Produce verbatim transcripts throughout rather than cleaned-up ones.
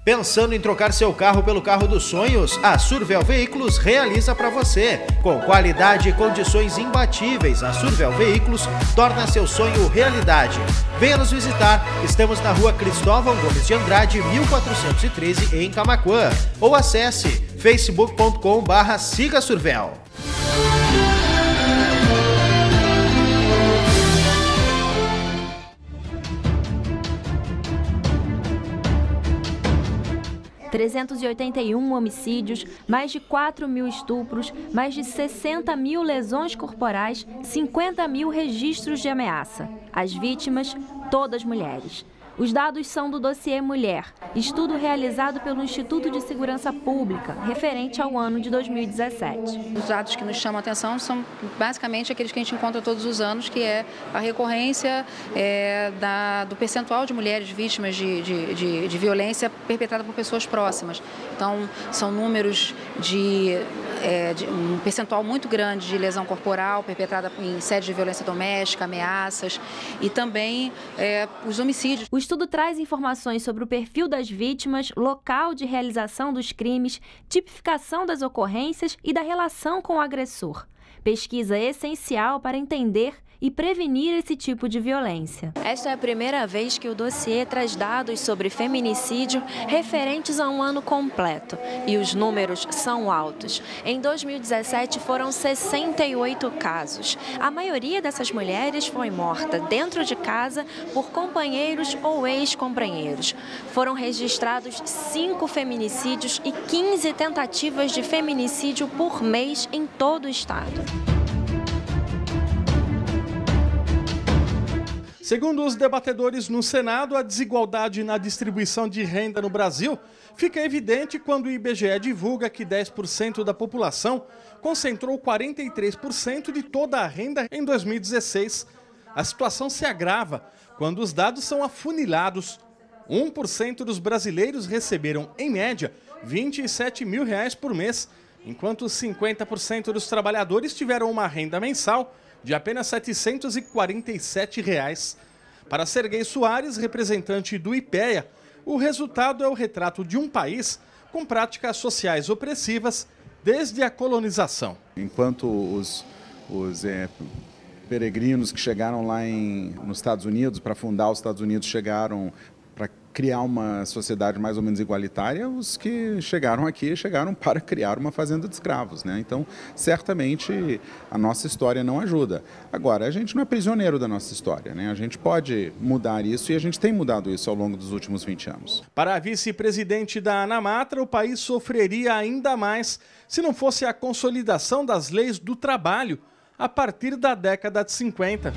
Pensando em trocar seu carro pelo carro dos sonhos? A Survel Veículos realiza para você. Com qualidade e condições imbatíveis, a Survel Veículos torna seu sonho realidade. Venha nos visitar. Estamos na rua Cristóvão Gomes de Andrade, mil quatrocentos e treze, em Camaquã. Ou acesse facebook ponto com barra siga Survel. trezentos e oitenta e um homicídios, mais de quatro mil estupros, mais de sessenta mil lesões corporais, cinquenta mil registros de ameaça. As vítimas, todas mulheres. Os dados são do dossiê Mulher, estudo realizado pelo Instituto de Segurança Pública, referente ao ano de dois mil e dezessete. Os dados que nos chamam a atenção são basicamente aqueles que a gente encontra todos os anos, que é a recorrência é, da, do percentual de mulheres vítimas de, de, de, de violência perpetrada por pessoas próximas. Então, são números de, é, de um percentual muito grande de lesão corporal perpetrada em sede de violência doméstica, ameaças e também é, os homicídios. O estudo traz informações sobre o perfil das vítimas, local de realização dos crimes, tipificação das ocorrências e da relação com o agressor. Pesquisa essencial para entender e prevenir esse tipo de violência. Esta é a primeira vez que o dossiê traz dados sobre feminicídio referentes a um ano completo. E os números são altos. Em dois mil e dezessete foram sessenta e oito casos. A maioria dessas mulheres foi morta dentro de casa por companheiros ou ex-companheiros. Foram registrados cinco feminicídios e quinze tentativas de feminicídio por mês em todo o estado. Segundo os debatedores no Senado, a desigualdade na distribuição de renda no Brasil fica evidente quando o I B G E divulga que dez por cento da população concentrou quarenta e três por cento de toda a renda em dois mil e dezesseis. A situação se agrava quando os dados são afunilados. um por cento dos brasileiros receberam, em média, vinte e sete mil reais por mês, enquanto cinquenta por cento dos trabalhadores tiveram uma renda mensal de apenas setecentos e quarenta e sete reais. Para Serguei Soares, representante do IPEA, o resultado é o retrato de um país com práticas sociais opressivas desde a colonização. Enquanto os, os é, peregrinos que chegaram lá em, nos Estados Unidos, para fundar os Estados Unidos, chegaram para criar uma sociedade mais ou menos igualitária, os que chegaram aqui chegaram para criar uma fazenda de escravos, né? Então, certamente, a nossa história não ajuda. Agora, a gente não é prisioneiro da nossa história, né? A gente pode mudar isso e a gente tem mudado isso ao longo dos últimos vinte anos. Para a vice-presidente da ANAMATRA, o país sofreria ainda mais se não fosse a consolidação das leis do trabalho a partir da década de cinquenta.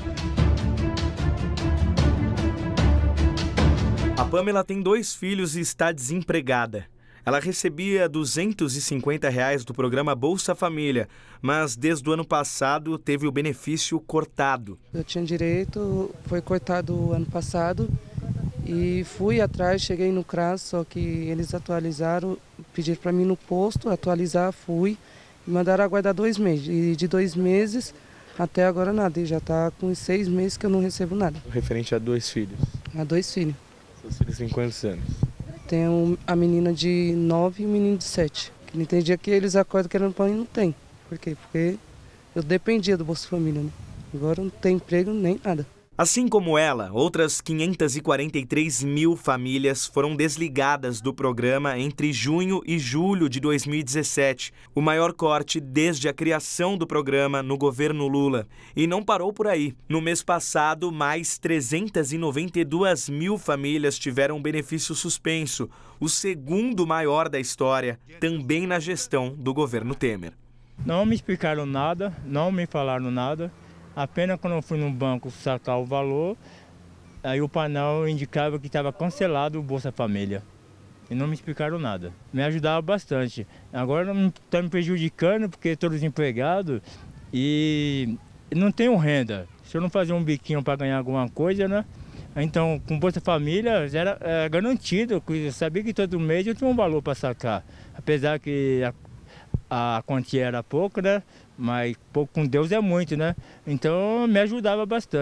A Pamela tem dois filhos e está desempregada. Ela recebia duzentos e cinquenta reais do programa Bolsa Família, mas desde o ano passado teve o benefício cortado. Eu tinha direito, foi cortado ano passado e fui atrás, cheguei no CRAS, só que eles atualizaram, pediram para mim no posto, atualizar, fui e mandaram aguardar dois meses. E de dois meses até agora nada, e já está com seis meses que eu não recebo nada. Referente a dois filhos? A dois filhos. Seus filhos têm quantos anos? Tem um, a menina de nove e o menino de sete. Que não tem dia que eles acordam querendo pão e não tem. Por quê? Porque eu dependia do Bolsa Família, né? Agora não tem emprego nem nada. Assim como ela, outras quinhentas e quarenta e três mil famílias foram desligadas do programa entre junho e julho de dois mil e dezessete, o maior corte desde a criação do programa no governo Lula. E não parou por aí. No mês passado, mais trezentas e noventa e duas mil famílias tiveram benefício suspenso, o segundo maior da história, também na gestão do governo Temer. Não me explicaram nada, não me falaram nada. Apenas quando eu fui no banco sacar o valor, aí o painel indicava que estava cancelado o Bolsa Família. E não me explicaram nada. Me ajudava bastante. Agora está me prejudicando porque estou desempregado e não tenho renda. Se eu não fazer um biquinho para ganhar alguma coisa, né? Então, com Bolsa Família era, era garantido. Eu sabia que todo mês eu tinha um valor para sacar. Apesar que a, a quantia era pouco, né? Mas pouco com Deus é muito, né? Então me ajudava bastante.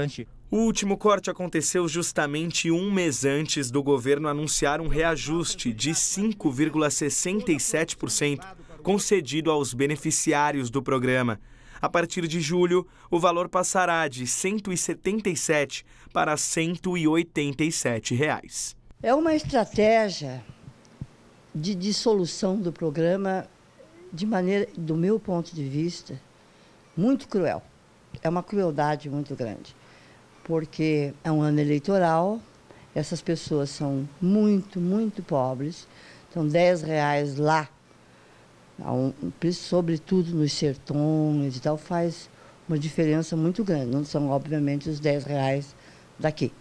O último corte aconteceu justamente um mês antes do governo anunciar um reajuste de cinco vírgula sessenta e sete por cento concedido aos beneficiários do programa. A partir de julho, o valor passará de cento e setenta e sete para cento e oitenta e sete reais. É uma estratégia de dissolução do programa de maneira, do meu ponto de vista, muito cruel. É uma crueldade muito grande, porque é um ano eleitoral, essas pessoas são muito, muito pobres, então dez reais lá, sobretudo nos sertões e tal, faz uma diferença muito grande, não são obviamente os dez reais daqui.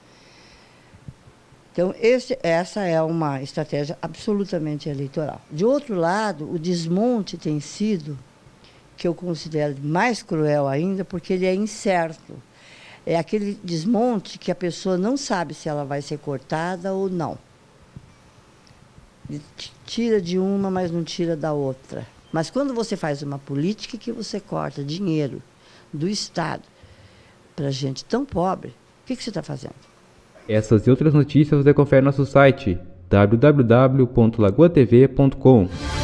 Então, esse, essa é uma estratégia absolutamente eleitoral. De outro lado, o desmonte tem sido, que eu considero mais cruel ainda, porque ele é incerto. É aquele desmonte que a pessoa não sabe se ela vai ser cortada ou não. Tira de uma, mas não tira da outra. Mas quando você faz uma política que você corta dinheiro do Estado para gente tão pobre, o que, que você está fazendo? Essas e outras notícias você confere no nosso site w w w ponto lagoa t v ponto com.